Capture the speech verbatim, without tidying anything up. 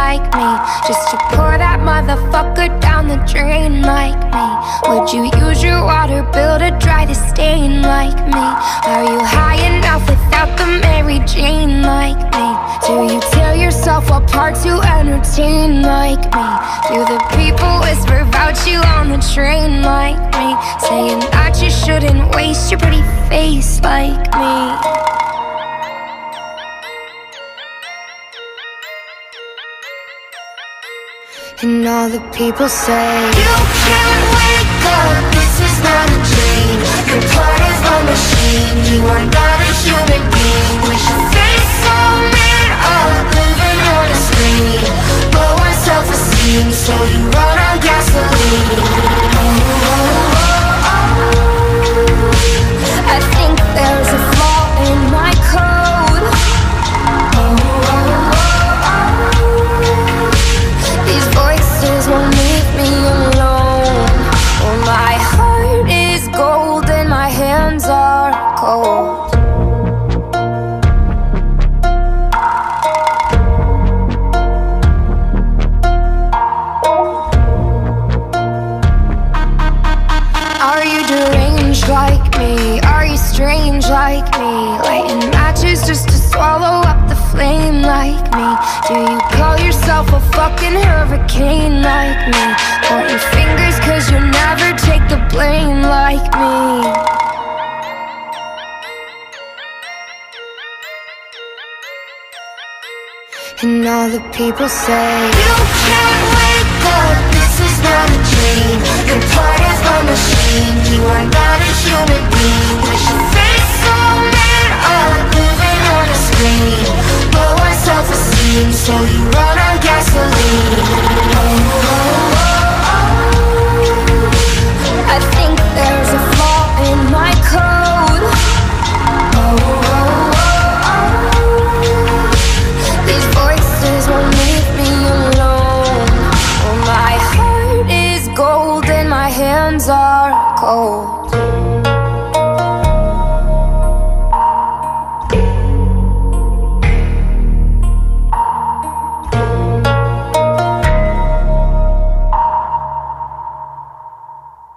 like me, just to pour that motherfucker down the drain like me? Would you use your water bill to dry the stain like me? Are you high enough without the Mary Jane like me? Do you tear yourself apart to entertain like me? Do the people whisper about you on the train like me, saying that you shouldn't waste your pretty face like me? And all the people say, you can't wake up, this is not a dream. You're part of a machine, you are not a human being. With your face so made up, living on a screen. Low on self-esteem, so you run on gasoline. Oh, oh, oh, oh. I think there's a flaw in my code. Oh, oh, oh, oh. These voices won't leave me alone. Oh, my heart is gold and my hands are cold. Are you deranged like me? Are you strange like me? Lighting matches just to swallow up the flame like me? Do you call yourself a fucking hurricane like me? Pointing fingers cause you never take the blame like me. And all the people say, you can't wake up, this is not a dream. You're part of a machine, you are not a human being.